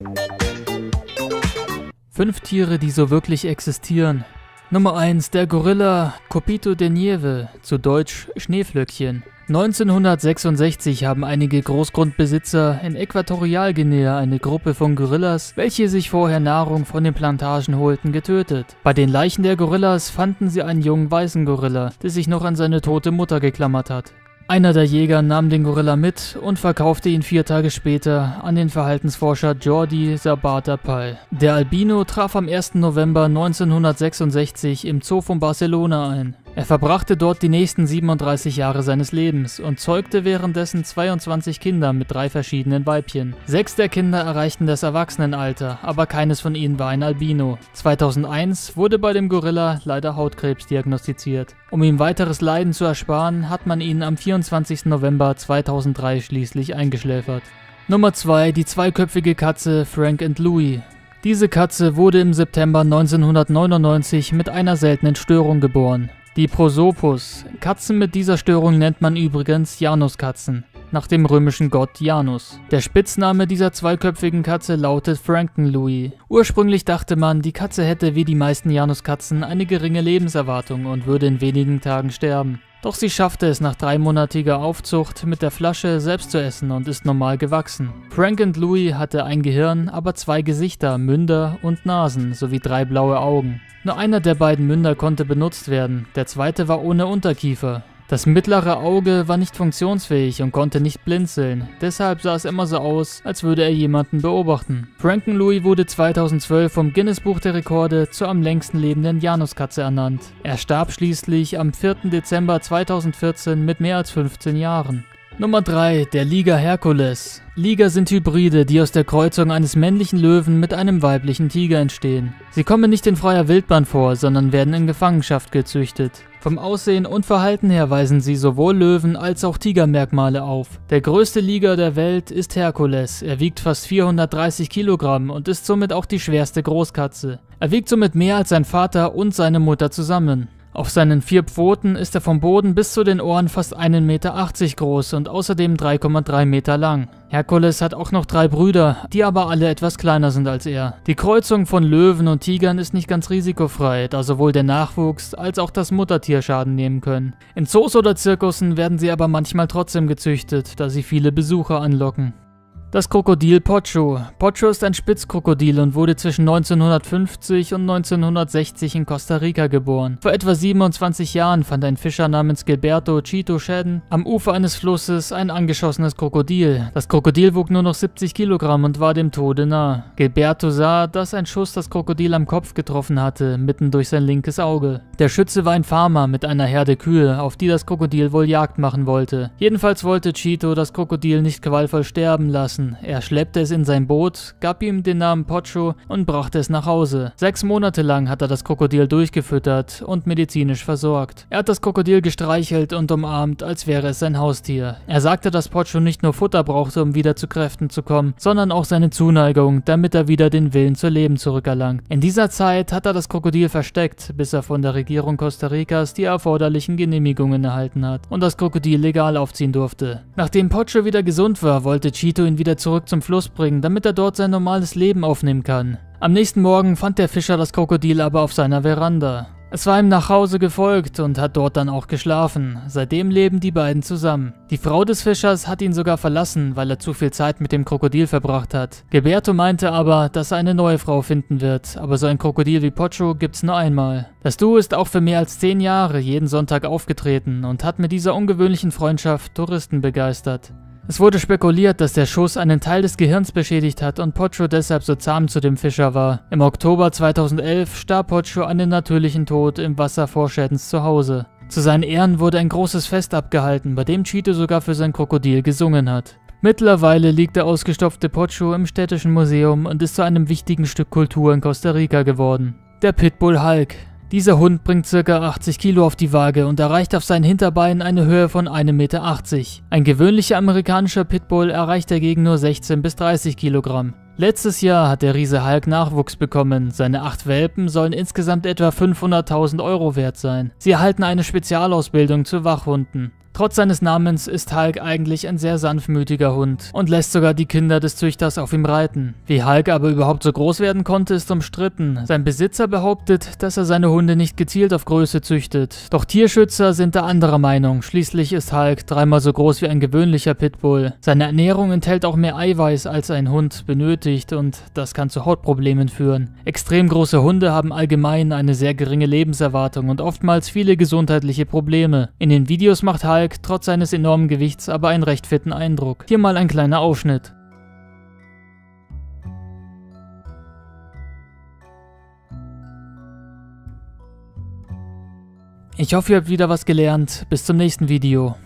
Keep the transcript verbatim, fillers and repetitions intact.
Fünf Tiere, die so wirklich existieren. Nummer eins. Der Gorilla Copito de Nieve, zu Deutsch Schneeflöckchen. neunzehnhundertsechsundsechzig haben einige Großgrundbesitzer in Äquatorialguinea eine Gruppe von Gorillas, welche sich vorher Nahrung von den Plantagen holten, getötet. Bei den Leichen der Gorillas fanden sie einen jungen weißen Gorilla, der sich noch an seine tote Mutter geklammert hat. Einer der Jäger nahm den Gorilla mit und verkaufte ihn vier Tage später an den Verhaltensforscher Jordi Sabata Pal. Der Albino traf am ersten November neunzehnhundertsechsundsechzig im Zoo von Barcelona ein. Er verbrachte dort die nächsten siebenunddreißig Jahre seines Lebens und zeugte währenddessen zweiundzwanzig Kinder mit drei verschiedenen Weibchen. Sechs der Kinder erreichten das Erwachsenenalter, aber keines von ihnen war ein Albino. zweitausendeins wurde bei dem Gorilla leider Hautkrebs diagnostiziert. Um ihm weiteres Leiden zu ersparen, hat man ihn am vierundzwanzigsten November zweitausenddrei schließlich eingeschläfert. Nummer zwei. Die zweiköpfige Katze Frank and Louie. Diese Katze wurde im September neunzehnhundertneunundneunzig mit einer seltenen Störung geboren. Die Prosopus. Katzen mit dieser Störung nennt man übrigens Januskatzen, nach dem römischen Gott Janus. Der Spitzname dieser zweiköpfigen Katze lautet Frankenlouis. Ursprünglich dachte man, die Katze hätte wie die meisten Januskatzen eine geringe Lebenserwartung und würde in wenigen Tagen sterben. Doch sie schaffte es nach dreimonatiger Aufzucht mit der Flasche selbst zu essen und ist normal gewachsen. Frank and Louie hatte ein Gehirn, aber zwei Gesichter, Münder und Nasen sowie drei blaue Augen. Nur einer der beiden Münder konnte benutzt werden, der zweite war ohne Unterkiefer. Das mittlere Auge war nicht funktionsfähig und konnte nicht blinzeln, deshalb sah es immer so aus, als würde er jemanden beobachten. Frankenlouis wurde zweitausendzwölf vom Guinness Buch der Rekorde zur am längsten lebenden Januskatze ernannt. Er starb schließlich am vierten Dezember zweitausendvierzehn mit mehr als fünfzehn Jahren. Nummer drei. Der Liger Hercules. Liger sind Hybride, die aus der Kreuzung eines männlichen Löwen mit einem weiblichen Tiger entstehen. Sie kommen nicht in freier Wildbahn vor, sondern werden in Gefangenschaft gezüchtet. Vom Aussehen und Verhalten her weisen sie sowohl Löwen- als auch Tigermerkmale auf. Der größte Liger der Welt ist Hercules. Er wiegt fast vierhundertdreißig Kilogramm und ist somit auch die schwerste Großkatze. Er wiegt somit mehr als sein Vater und seine Mutter zusammen. Auf seinen vier Pfoten ist er vom Boden bis zu den Ohren fast einen Meter achtzig groß und außerdem drei Komma drei Meter lang. Hercules hat auch noch drei Brüder, die aber alle etwas kleiner sind als er. Die Kreuzung von Löwen und Tigern ist nicht ganz risikofrei, da sowohl der Nachwuchs als auch das Muttertier Schaden nehmen können. In Zoos oder Zirkussen werden sie aber manchmal trotzdem gezüchtet, da sie viele Besucher anlocken. Das Krokodil Pocho. Pocho ist ein Spitzkrokodil und wurde zwischen neunzehnhundertfünfzig und neunzehnhundertsechzig in Costa Rica geboren. Vor etwa siebenundzwanzig Jahren fand ein Fischer namens Gilberto Chito Shedden am Ufer eines Flusses ein angeschossenes Krokodil. Das Krokodil wog nur noch siebzig Kilogramm und war dem Tode nah. Gilberto sah, dass ein Schuss das Krokodil am Kopf getroffen hatte, mitten durch sein linkes Auge. Der Schütze war ein Farmer mit einer Herde Kühe, auf die das Krokodil wohl Jagd machen wollte. Jedenfalls wollte Chito das Krokodil nicht qualvoll sterben lassen. Er schleppte es in sein Boot, gab ihm den Namen Pocho und brachte es nach Hause. Sechs Monate lang hat er das Krokodil durchgefüttert und medizinisch versorgt. Er hat das Krokodil gestreichelt und umarmt, als wäre es sein Haustier. Er sagte, dass Pocho nicht nur Futter brauchte, um wieder zu Kräften zu kommen, sondern auch seine Zuneigung, damit er wieder den Willen zu leben zurückerlangt. In dieser Zeit hat er das Krokodil versteckt, bis er von der Regierung Costa Ricas die erforderlichen Genehmigungen erhalten hat und das Krokodil legal aufziehen durfte. Nachdem Pocho wieder gesund war, wollte Chito ihn wieder zurück zum Fluss bringen, damit er dort sein normales Leben aufnehmen kann. Am nächsten Morgen fand der Fischer das Krokodil aber auf seiner Veranda. Es war ihm nach Hause gefolgt und hat dort dann auch geschlafen. Seitdem leben die beiden zusammen. Die Frau des Fischers hat ihn sogar verlassen, weil er zu viel Zeit mit dem Krokodil verbracht hat. Gilberto meinte aber, dass er eine neue Frau finden wird, aber so ein Krokodil wie Pocho gibt's nur einmal. Das Duo ist auch für mehr als zehn Jahre jeden Sonntag aufgetreten und hat mit dieser ungewöhnlichen Freundschaft Touristen begeistert. Es wurde spekuliert, dass der Schuss einen Teil des Gehirns beschädigt hat und Pocho deshalb so zahm zu dem Fischer war. Im Oktober zweitausendelf starb Pocho einen natürlichen Tod im Wasser vor Sheddens zu Hause. Zu seinen Ehren wurde ein großes Fest abgehalten, bei dem Chito sogar für sein Krokodil gesungen hat. Mittlerweile liegt der ausgestopfte Pocho im Städtischen Museum und ist zu einem wichtigen Stück Kultur in Costa Rica geworden. Der Pitbull Hulk. Dieser Hund bringt ca. achtzig Kilo auf die Waage und erreicht auf seinen Hinterbeinen eine Höhe von einem Meter achtzig. Ein gewöhnlicher amerikanischer Pitbull erreicht dagegen nur sechzehn bis dreißig Kilogramm. Letztes Jahr hat der Riese Hulk Nachwuchs bekommen. Seine acht Welpen sollen insgesamt etwa fünfhunderttausend Euro wert sein. Sie erhalten eine Spezialausbildung zu Wachhunden. Trotz seines Namens ist Hulk eigentlich ein sehr sanftmütiger Hund und lässt sogar die Kinder des Züchters auf ihm reiten. Wie Hulk aber überhaupt so groß werden konnte, ist umstritten. Sein Besitzer behauptet, dass er seine Hunde nicht gezielt auf Größe züchtet. Doch Tierschützer sind da anderer Meinung. Schließlich ist Hulk dreimal so groß wie ein gewöhnlicher Pitbull. Seine Ernährung enthält auch mehr Eiweiß, als ein Hund benötigt, und das kann zu Hautproblemen führen. Extrem große Hunde haben allgemein eine sehr geringe Lebenserwartung und oftmals viele gesundheitliche Probleme. In den Videos macht Hulk trotz seines enormen Gewichts aber einen recht fitten Eindruck. Hier mal ein kleiner Ausschnitt. Ich hoffe, ihr habt wieder was gelernt. Bis zum nächsten Video.